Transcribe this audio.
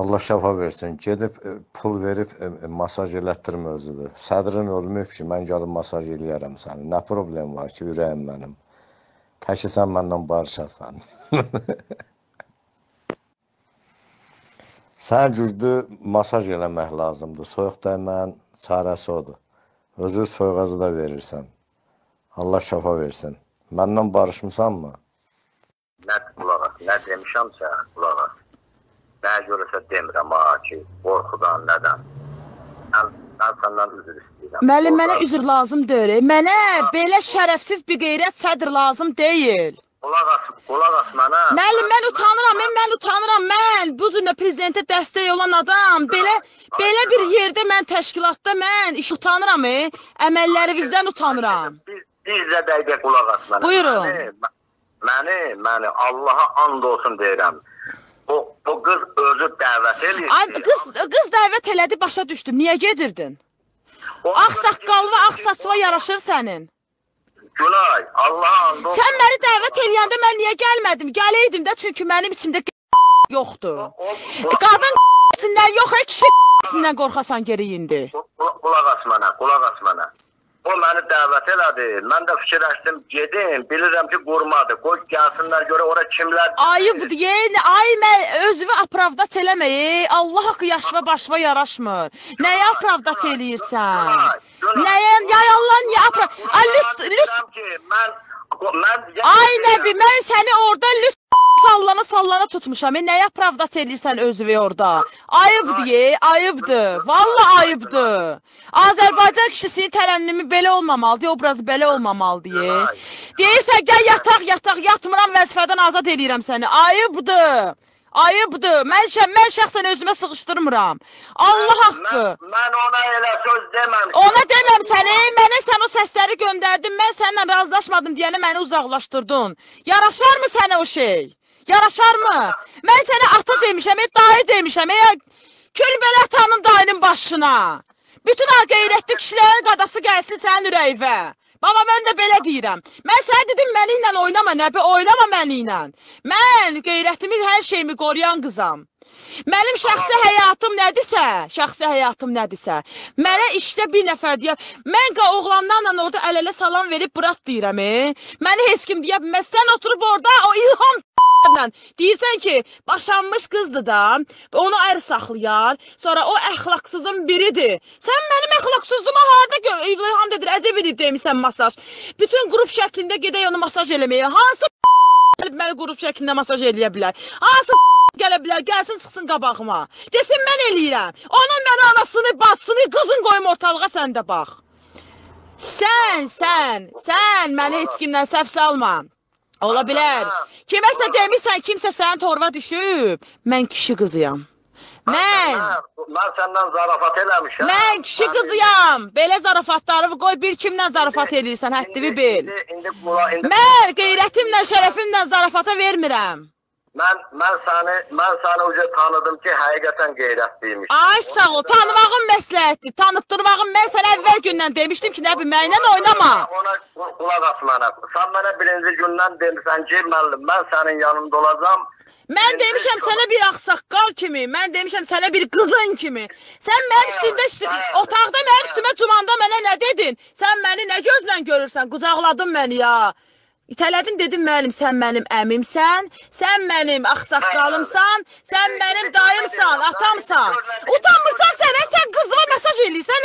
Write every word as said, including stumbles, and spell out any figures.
Allah şəfa versin. Gedib pul verib masaj elətdirmə özüdür. Sədrin olmayıb ki, mən gəlib masaj eləyərəm səni. Nə problem var ki, ürəyim mənim. Təki sən məndən barışasan. Sən güclü masaj eləmək lazımdır. Soyuq dəymən çarəsi odur. Özü soyuğazı da verirsən. Allah şəfa versin. Məndən barışmısanmı? Nə qulaq as, nə demişəmsə qulaq as. Nə görəsə demirəm ha ki, qorxudan, nədən. Mən, mən səndən üzr istəyirəm. Müəllim, mənə üzr lazım deyil. Mənə belə şərəfsiz bir qeyrət sədr lazım deyil. Qulaq as, qulaq as mənə. Müəllim, mən utanıram, mən, mən utanıram, mən. Bu cürlə prezidentə dəstək olan adam. Belə, belə bir yerdə mən təşkilatda mən iş utanıram, əməllərinizdən utanıram. Biz, biz də dəqiqə qulaq as mənə. Buyurun. Məni, məni, məni Allaha and olsun deyirəm. O, o qız özü dəvət eləyir. Ay, qız, qız dəvət elədi, başa düşdüm. Niyə gedirdin? Ağ saqqal və ağ saçva yaraşır sənin. Günay, Allaha and olsun. Sən məni dəvət eləyəndə mən niyə gəlmədim? Gələydim də, çünki mənim içimdə yoxdur. Qadın sindən yox, kişi sindən qorxasan geri indi. Qulaq as mənə, qulaq as mənə. O məni dəvət elədi. Mən də fikirləşdim, gedim. Bilirəm ki, qurmadı. Qoy gəlsinlər görə ora kimlər... Ayıbdır, yeyini, ay mən özümü apravdat eləməyi. Allah haqqı yaşva başva yaraşmır. Nəyə apravdat eləyirsən? Nəyə, yay Allah, niyə apravdat... Ay, lüt, lüt... Ay, nəbi, mən səni orada lüt... Sallana sallana tutmuşam. Nəyə pravdat eləyirsən özünü orada? Ayıbdır, ye, ayıbdır. Vallahi ayıbdır. Azərbaycan kişisinin tərənnümü belə olmamalıdır, obrazı belə olmamalıdır. Deyirsən, gəl yataq, yataq, yatmıram, vəzifədən azad eləyirəm səni. Ayıbdır. Ayıbdır. Mən, mən şəxsən özümə sıxışdırmıram. Allah haqqı. Mən, mən ona elə söz deməmişəm. Ona deməm səni. Mənə sən o səsləri göndərdin. Mən səninlə razılaşmadım deyəni məni uzaqlaşdırdın. Yaraşar mı sənə o şey? Yaraşar mı? Mən sənə ata demişəm, dayı demişəm. Kölbəli atanın dayının başına. Bütün ha qeyrətli kişilərin qadası gəlsin sənin ürəyivə. Baba, mən də belə deyirəm. Mən sənə dedim, məni ilə oynama, nəbi, oynama məni ilə. Mən qeyrətimi, hər şeyimi qoruyan qızam. Mənim şəxsi həyatım nədirsə, şəxsi həyatım nədirsə, mənə işdə bir nəfər deyəm, mən oğlanlarla orada əl-ələ salam verib bırat deyirəm, e? Məni heç kim deyə bilməz, sən oturub orada o ilham deyirsən ki, başanmış qızdır da, onu ayrı saxlayar, sonra o əxlaqsızın biridir. Sən mənim əxlaqsızlığıma harada ilham dedir, əcəb edib demişsən masaj. Bütün qrup şəklində gedək onu masaj eləməyə. Hansı gəlib məni qrup şəklində masaj eləyə bilər? Hansı gələ bilər, gəlsin, çıxsın qabağıma. Desin, mən eləyirəm. Onun mənə anasını, batsını, qızın qoyum ortalığa, sən də bax. Sən, sən, sən məni heç kimdən səhv salma. Ola bilər. Kiməsə demişsən, kimsə sənin torva düşüb. Mən kişi qızıyam. Mən. Mən səndən zarafat eləmişəm. Mən kişi qızıyam. Belə zarafatları qoy, bil kimlə zarafat eləyirsən, həddimi bil. Mən qeyrətimlə, şərəfimlə zarafata vermirəm. Mən, mən səni, mən səni uca tanıdım ki, həqiqətən qeyrətliymiş. Ay sağ ol, tanımağın məsləhətdir, tanıtdırmağın. Mən sənə əvvəl gündən demişdim ki, nəbi, mənlə oynama. Ona qulaq as mənə. Sən mənə birinci gündən demişsən ki, müəllim, mən sənin yanında olacam. Mən demişəm sənə bir ağsaqqal kimi, mən demişəm sənə bir qızın kimi. Sən mənim üstündə, üstü, otaqda mənim üstümə cumanda mənə nə dedin? Sən məni nə gözlə görürsən? Qucaqladın məni ya. İtələdin, dedim, müəllim, sən mənim əmimsən, sən mənim ağsaqqalımsan, sən mənim dayımsan, atamsan. Utanmırsan sənə, sən qızıma mesaj eləyirsən.